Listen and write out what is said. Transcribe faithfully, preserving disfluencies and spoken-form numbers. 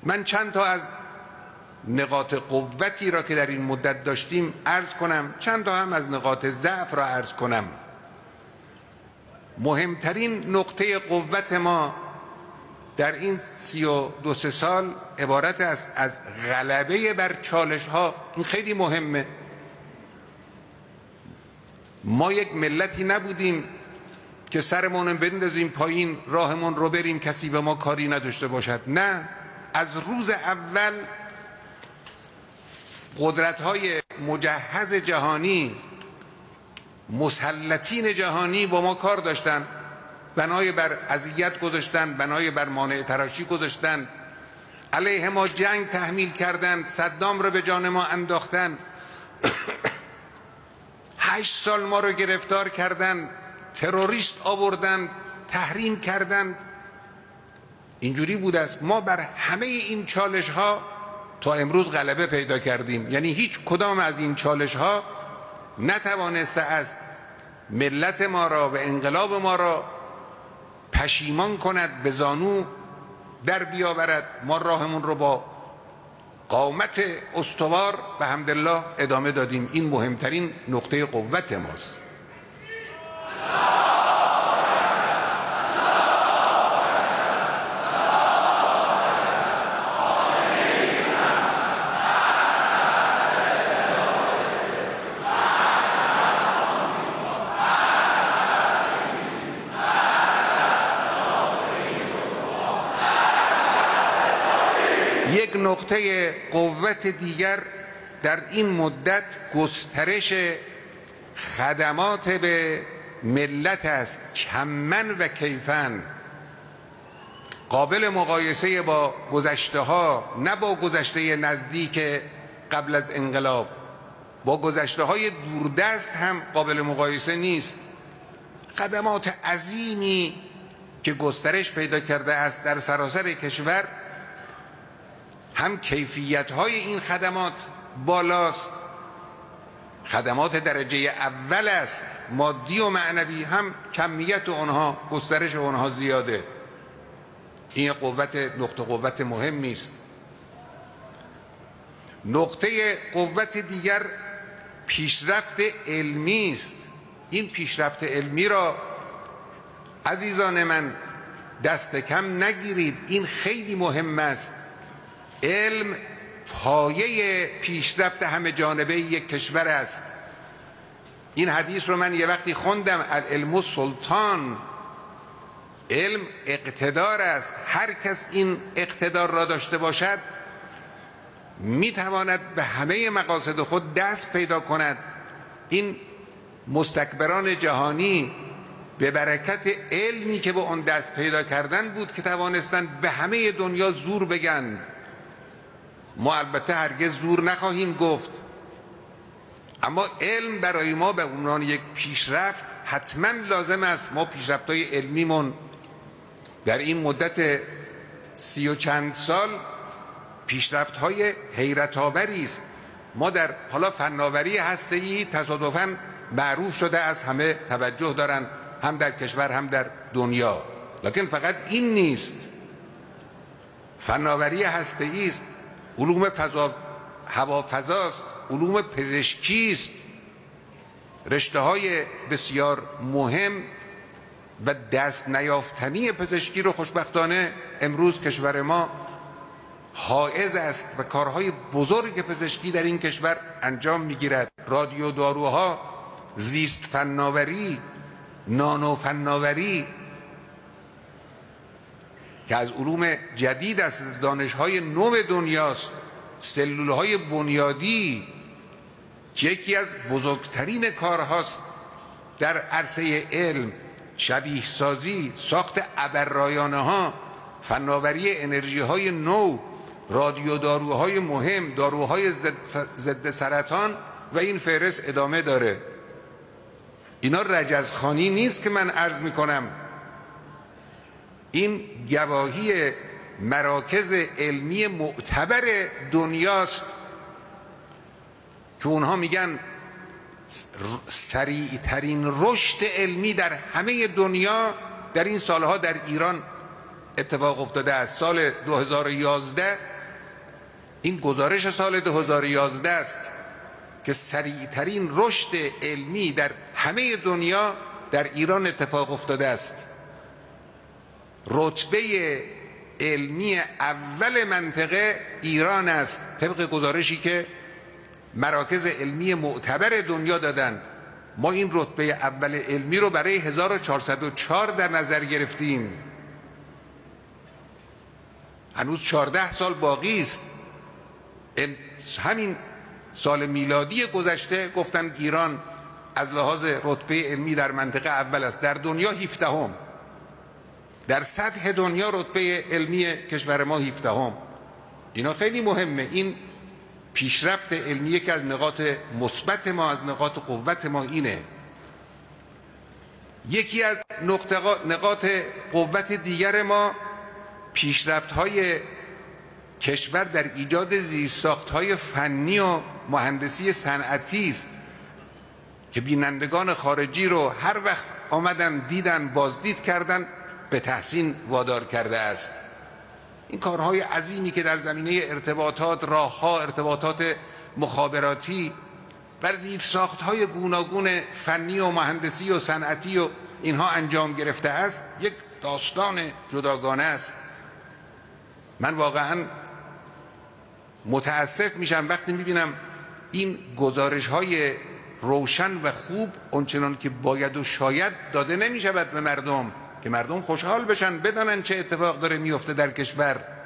من چند تا از نقاط قوتی را که در این مدت داشتیم عرض کنم، چند تا هم از نقاط ضعف را عرض کنم. مهمترین نقطه قوت ما در این سی و دو سه سال عبارت است از غلبه بر چالش ها. این خیلی مهمه. ما یک ملتی نبودیم که سرمون بندازیم پایین، راهمون رو بریم، کسی به ما کاری نداشته باشد. نه، از روز اول قدرت‌های مجهز جهانی، مسلطین جهانی با ما کار داشتن، بنای بر اذیت گذاشتن، بنای بر مانع تراشی گذاشتن، علیه ما جنگ تحمیل کردن، صدام رو به جان ما انداختن، هشت سال ما رو گرفتار کردن، تروریست آوردن، تحریم کردن. اینجوری بود است. ما بر همه این چالش ها تا امروز غلبه پیدا کردیم. یعنی هیچ کدام از این چالش ها نتوانسته است ملت ما را و انقلاب ما را پشیمان کند، به زانو در بیاورد. ما راهمون رو با قامت استوار به حمدالله ادامه دادیم. این مهمترین نقطه قوت ماست. یک نقطه قوت دیگر در این مدت گسترش خدمات به ملت است، کمن و کیفن، قابل مقایسه با گذشته ها، نه با گذشته نزدیک قبل از انقلاب، با گذشته های دوردست هم قابل مقایسه نیست. خدمات عظیمی که گسترش پیدا کرده است در سراسر کشور، هم کیفیت های این خدمات بالاست، خدمات درجه اول است، مادی و معنوی، هم کمیت اونها، گسترش اونها زیاده. این قوت، نقطه قوت مهمی است. نقطه قوت دیگر پیشرفت علمی است. این پیشرفت علمی را عزیزان من دست کم نگیرید، این خیلی مهم است. علم پایه پیشرفت همه جانبه یک کشور است. این حدیث رو من یه وقتی خوندم، العلم سلطان، علم اقتدار است. هر کس این اقتدار را داشته باشد میتواند به همه مقاصد خود دست پیدا کند. این مستکبران جهانی به برکت علمی که به اون دست پیدا کردن بود که توانستند به همه دنیا زور بگن. ما البته هرگز زور نخواهیم گفت، اما علم برای ما به عنوان یک پیشرفت حتما لازم است. ما پیشرفت‌های علمیمون در این مدت سی و چند سال پیشرفت‌های حیرت آوری است. ما در حالا فناوری هسته‌ای تصادفاً معروف شده است، همه توجه دارن، هم در کشور هم در دنیا. لکن فقط این نیست. فناوری هسته‌ای است، علوم فضا، هوا فضاست، علوم پزشکی است، رشته‌های بسیار مهم و دست نیافتنی پزشکی رو خوشبختانه امروز کشور ما حائز است و کارهای بزرگ پزشکی در این کشور انجام میگیرد. رادیو داروها، زیست فناوری، نانو فناوری که از علوم جدید است، از دانش‌های نو دنیاست، سلول‌های بنیادی که یکی از بزرگترین کارهاست در عرصه علم، شبیه سازی، ساخت ابررایانه‌ها، فناوری انرژی‌های نو، رادیو داروهای مهم، داروهای ضد سرطان و این فهرست ادامه داره. اینا رجزخوانی نیست که من عرض میکنم، این گواهی مراکز علمی معتبر دنیاست که اونها میگن سریع ترین رشد علمی در همه دنیا در این سالها در ایران اتفاق افتاده است. سال دو هزار و یازده، این گزارش سال دو هزار و یازده است که سریعترین رشد علمی در همه دنیا در ایران اتفاق افتاده است. رتبه علمی اول منطقه ایران است طبق گزارشی که مراکز علمی معتبر دنیا دادند. ما این رتبه اول علمی رو برای هزار و چهارصد و چهار در نظر گرفتیم. هنوز چهارده سال باقی است. همین سال میلادی گذشته گفتن ایران از لحاظ رتبه علمی در منطقه اول است، در دنیا هفدهم. در سطح دنیا رتبه علمی کشور ما هفدهم. اینا خیلی مهمه. این پیشرفت علمی که از نقاط مثبت ما، از نقاط قوت ما اینه. یکی از نقاط قوت دیگر ما پیشرفت‌های کشور در ایجاد زیرساخت‌های فنی و مهندسی صنعتی است که بینندگان خارجی رو هر وقت آمدن دیدن، بازدید کردن، به تحسین وادار کرده است. این کارهای عظیمی که در زمینه ارتباطات، راه‌ها، ارتباطات مخابراتی و زیرساخت‌های گوناگون فنی و مهندسی و صنعتی و اینها انجام گرفته است، یک داستان جداگانه است. من واقعاً متاسف میشم وقتی میبینم این گزارش‌های روشن و خوب اونچنان که باید و شاید داده نمیشود به مردم که مردم خوشحال بشن، بدانن چه اتفاق داره میفته در کشور.